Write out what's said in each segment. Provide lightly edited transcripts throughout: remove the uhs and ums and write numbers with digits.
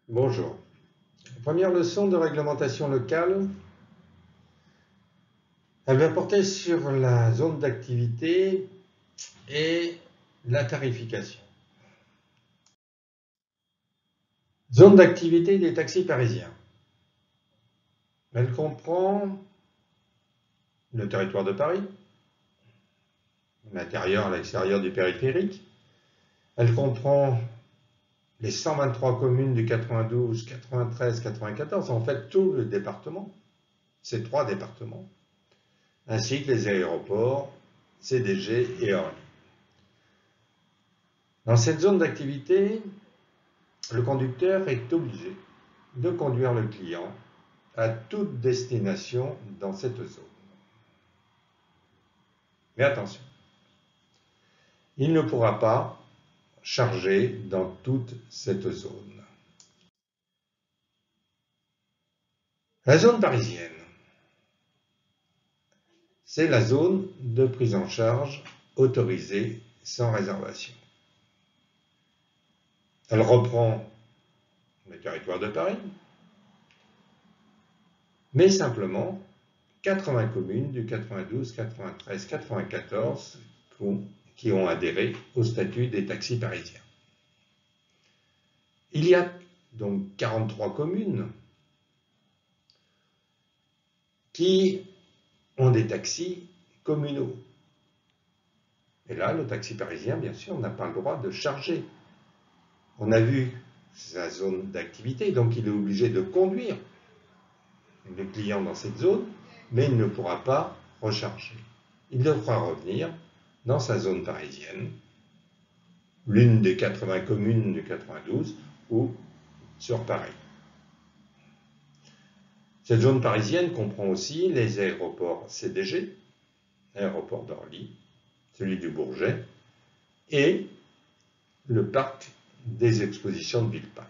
Bonjour. Première leçon de réglementation locale. Elle va porter sur la zone d'activité et la tarification. Zone d'activité des taxis parisiens. Elle comprend le territoire de Paris, l'intérieur et l'extérieur du périphérique. Elle comprend les 123 communes du 92, 93, 94, en fait tout le département, ces 3 départements, ainsi que les aéroports, CDG et Orly. Dans cette zone d'activité, le conducteur est obligé de conduire le client à toute destination dans cette zone. Mais attention, il ne pourra pas charger dans toute cette zone. La zone parisienne, c'est la zone de prise en charge autorisée sans réservation. Elle reprend le territoire de Paris, mais simplement 80 communes du 92, 93, 94 qui ont adhéré au statut des taxis parisiens. Il y a donc 43 communes qui ont des taxis communaux. Et là, le taxi parisien, bien sûr, n'a pas le droit de charger. On a vu sa zone d'activité, donc il est obligé de conduire le client dans cette zone, mais il ne pourra pas recharger. Il devra revenir dans sa zone parisienne, l'une des 80 communes du 92 ou sur Paris. Cette zone parisienne comprend aussi les aéroports CDG, l'aéroport d'Orly, celui du Bourget, et le parc des expositions de Villepinte.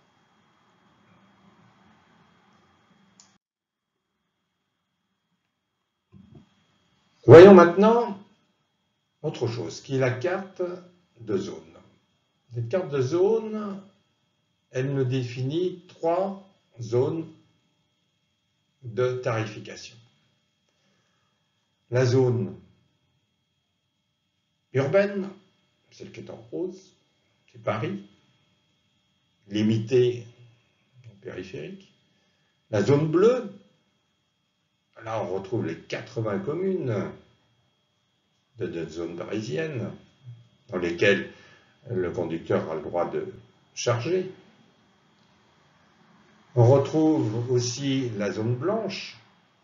Voyons maintenant autre chose, qui est la carte de zone. Cette carte de zone, elle nous définit 3 zones de tarification. La zone urbaine, celle qui est en rose, c'est Paris, limitée au périphérique. La zone bleue, là on retrouve les 80 communes de notre zone parisienne, dans lesquelles le conducteur a le droit de charger. On retrouve aussi la zone blanche,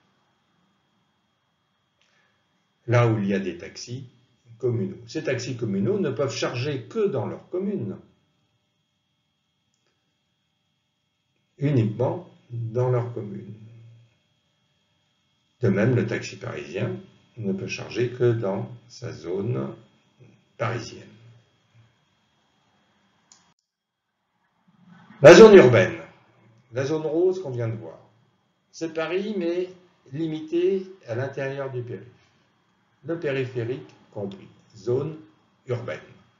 là où il y a des taxis communaux. Ces taxis communaux ne peuvent charger que dans leur commune, uniquement dans leur commune. De même, le taxi parisien ne peut charger que dans sa zone parisienne. La zone urbaine, la zone rose qu'on vient de voir, c'est Paris, mais limité à l'intérieur du périph'. Le périphérique compris, zone urbaine.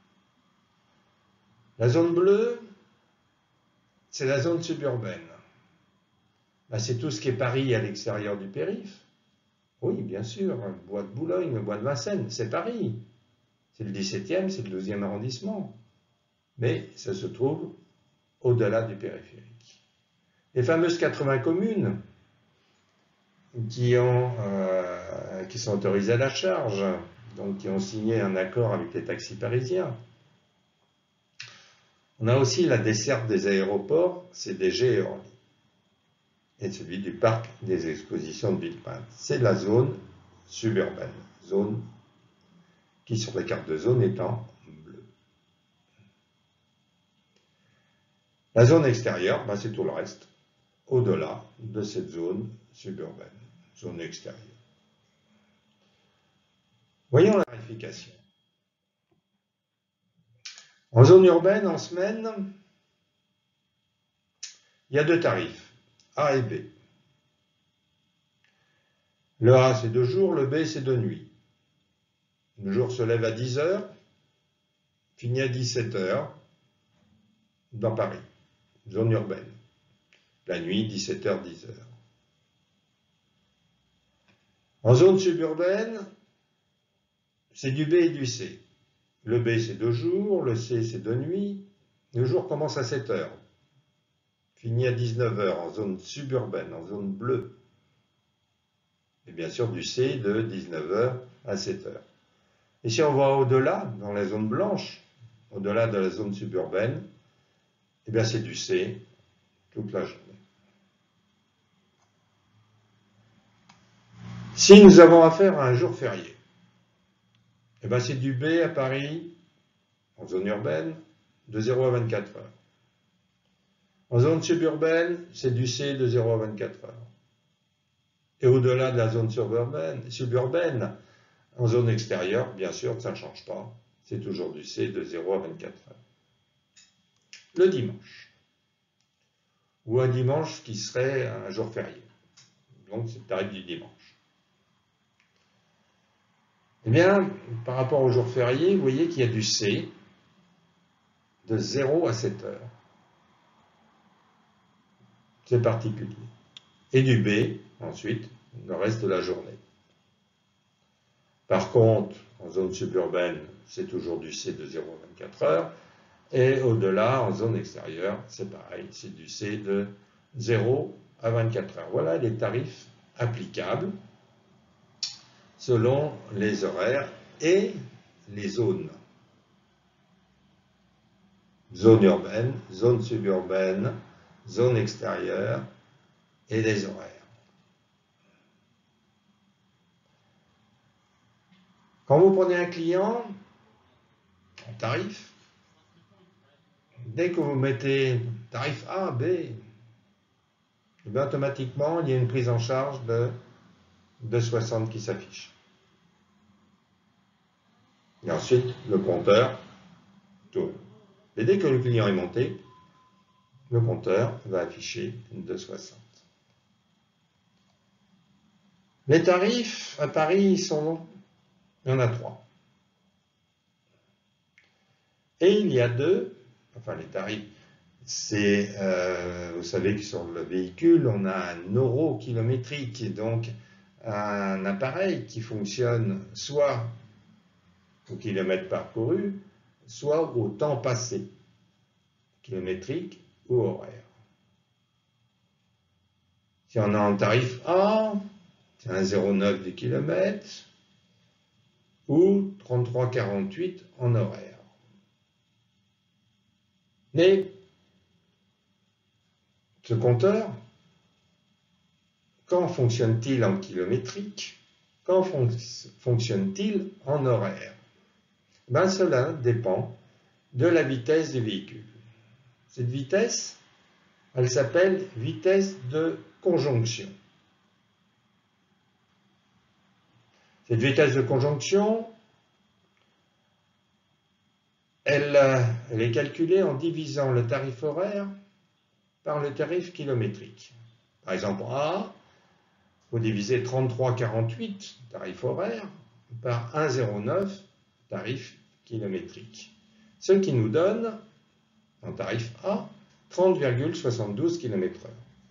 La zone bleue, c'est la zone suburbaine. C'est tout ce qui est Paris à l'extérieur du périph'. Oui, bien sûr, le bois de Boulogne, le bois de Vincennes, c'est Paris. C'est le 17e, c'est le 12e arrondissement. Mais ça se trouve au-delà du périphérique. Les fameuses 80 communes qui sont autorisées à la charge, donc qui ont signé un accord avec les taxis parisiens. On a aussi la desserte des aéroports, CDG et Orly, et celui du parc des expositions de Villepinte. C'est la zone suburbaine, zone qui sur les cartes de zone est en bleu. La zone extérieure, c'est tout le reste, au-delà de cette zone suburbaine, zone extérieure. Voyons la tarification. En zone urbaine, en semaine, il y a 2 tarifs, A et B. Le A, c'est de jour, le B, c'est de nuit. Le jour se lève à 10 h, finit à 17 h dans Paris. zone urbaine. La nuit, 17h, 10h. En zone suburbaine, c'est du B et du C. Le B, c'est de jour, le C, c'est de nuit. Le jour commence à 7h, finit à 19h en zone suburbaine, en zone bleue. Et bien sûr, du C de 19h à 7h. Et si on va au-delà, dans la zone blanche, au-delà de la zone suburbaine, eh bien c'est du C toute la journée. Si nous avons affaire à un jour férié, eh bien c'est du B à Paris, en zone urbaine, de 0 à 24 heures. En zone suburbaine, c'est du C de 0 à 24 heures. Et au-delà de la zone suburbaine, en zone extérieure, bien sûr, ça ne change pas. C'est toujours du C de 0 à 24 heures. Le dimanche, ou un dimanche qui serait un jour férié. Donc c'est le tarif du dimanche. Eh bien, par rapport au jour férié, vous voyez qu'il y a du C de 0 à 7 heures. C'est particulier. Et du B, ensuite, le reste de la journée. Par contre, en zone suburbaine, c'est toujours du C de 0 à 24 heures. Et au-delà, en zone extérieure, c'est pareil, c'est du C de 0 à 24 heures. Voilà les tarifs applicables selon les horaires et les zones. Zone urbaine, zone suburbaine, zone extérieure et les horaires. Quand vous prenez un client en tarif, dès que vous mettez tarif A, B, et bien automatiquement, il y a une prise en charge de 2,60 qui s'affiche. Et ensuite, le compteur tourne. Et dès que le client est monté, le compteur va afficher 2,60. Les tarifs à Paris il y en a 3. Et il y a 2, enfin les tarifs, c'est, vous savez que sur le véhicule, on a un euro kilométrique, donc un appareil qui fonctionne soit au kilomètre parcouru, soit au temps passé, kilométrique ou horaire. Si on a un tarif A, c'est un 0,9 du kilomètre ou 33,48 en horaire. Mais ce compteur, quand fonctionne-t-il en kilométrique? Quand fonctionne-t-il en horaire? Ben, cela dépend de la vitesse du véhicule. Cette vitesse, elle s'appelle vitesse de conjonction. Cette vitesse de conjonction, elle est calculée en divisant le tarif horaire par le tarif kilométrique. Par exemple, A, il faut diviser 33,48, tarif horaire, par 1,09, tarif kilométrique. Ce qui nous donne, en tarif A, 30,72 km/h.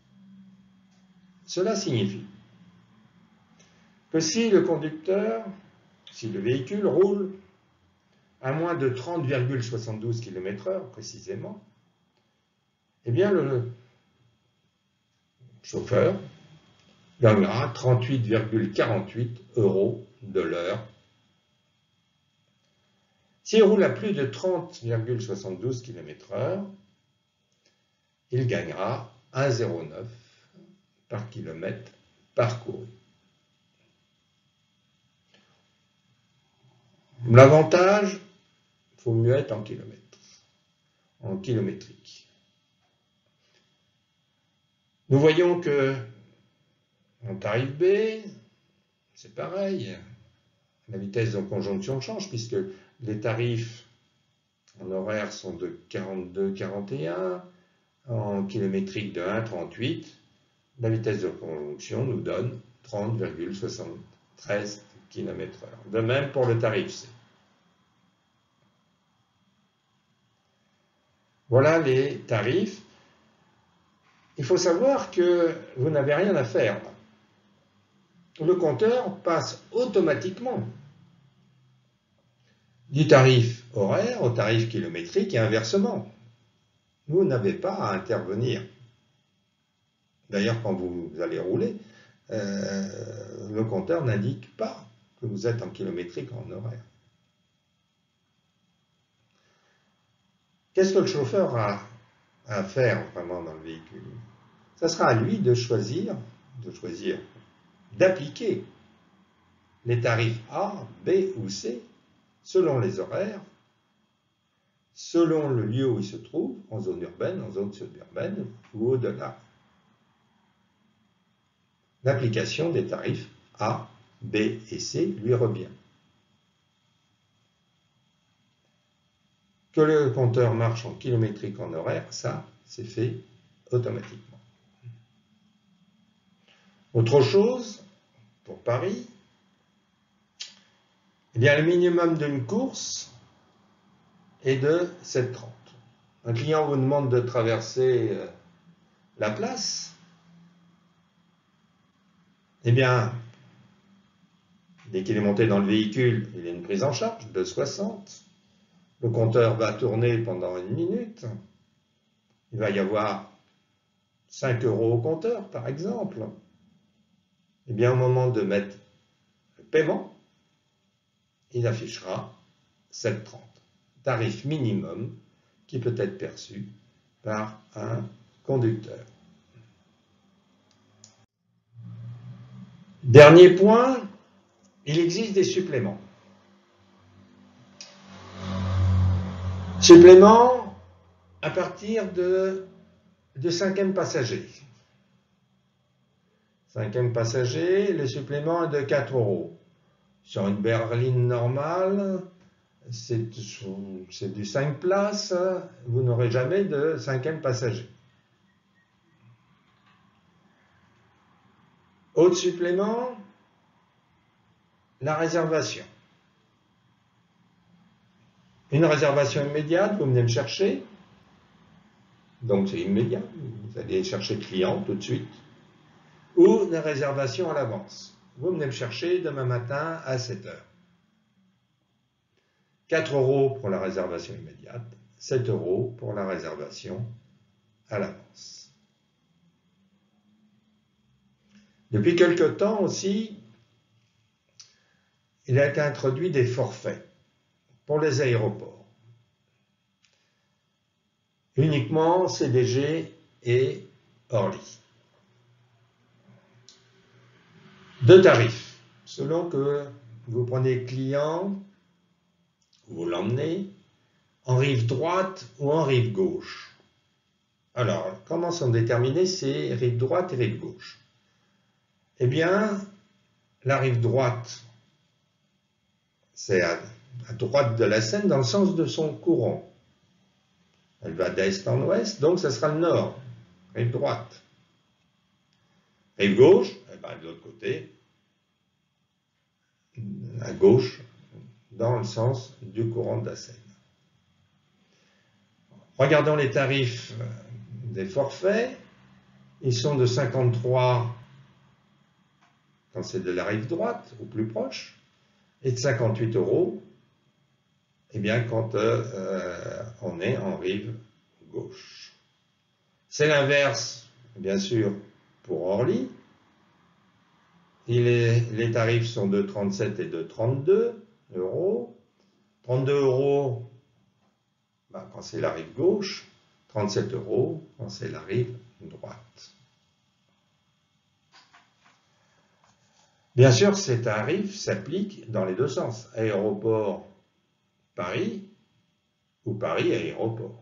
Cela signifie que si le véhicule roule à moins de 30,72 km/h précisément, eh bien le chauffeur gagnera 38,48 € de l'heure. S'il roule à plus de 30,72 km/h, il gagnera 1,09 par kilomètre parcouru. L'avantage, il faut mieux être en kilomètres, en kilométrique. Nous voyons que en tarif B, c'est pareil. La vitesse de conjonction change puisque les tarifs en horaire sont de 42,41, en kilométrique de 1,38. La vitesse de conjonction nous donne 30,73 km/h. De même pour le tarif C. Voilà les tarifs. il faut savoir que vous n'avez rien à faire. Le compteur passe automatiquement du tarif horaire au tarif kilométrique et inversement. Vous n'avez pas à intervenir. D'ailleurs, quand vous allez rouler, le compteur n'indique pas que vous êtes en kilométrique ou en horaire. Qu'est-ce que le chauffeur a à faire vraiment dans le véhicule? Ça sera à lui de choisir, d'appliquer les tarifs A, B ou C selon les horaires, selon le lieu où il se trouve, en zone urbaine, en zone suburbaine ou au-delà. L'application des tarifs A, B et C lui revient. Que le compteur marche en kilométrique en horaire, ça, c'est fait automatiquement. Autre chose, pour Paris, eh bien, le minimum d'une course est de 7,30. Un client vous demande de traverser la place, eh bien, dès qu'il est monté dans le véhicule, il y a une prise en charge de 60. Le compteur va tourner pendant 1 minute. Il va y avoir 5 € au compteur, par exemple. Eh bien, au moment de mettre le paiement, il affichera 7,30. Tarif minimum qui peut être perçu par un conducteur. Dernier point, il existe des suppléments. Supplément à partir de 5e passager. 5e passager, le supplément est de 4 €. Sur une berline normale, c'est du 5 places, vous n'aurez jamais de 5e passager. Autre supplément, la réservation. Une réservation immédiate, vous venez me chercher, donc c'est immédiat, vous allez chercher le client tout de suite, ou la réservation à l'avance. Vous venez me chercher demain matin à 7 h. 4 € pour la réservation immédiate, 7 € pour la réservation à l'avance. Depuis quelque temps aussi, il a été introduit des forfaits pour les aéroports. Uniquement CDG et Orly. 2 tarifs. Selon que vous prenez le client, vous l'emmenez en rive droite ou en rive gauche. Alors, comment sont déterminés ces rive droite et rive gauche? Eh bien, la rive droite, c'est à droite de la Seine dans le sens de son courant. Elle va d'est en ouest, donc ce sera le nord, rive droite. Rive gauche, elle va de l'autre côté, à gauche, dans le sens du courant de la Seine. Regardons les tarifs des forfaits. Ils sont de 53 quand c'est de la rive droite, au plus proche, et de 58 € eh bien, quand on est en rive gauche. C'est l'inverse, bien sûr, pour Orly. Les tarifs sont de 37 et de 32 €. 32 € quand c'est la rive gauche, 37 € quand c'est la rive droite. Bien sûr, ces tarifs s'appliquent dans les deux sens, aéroport Paris ou Paris aéroport.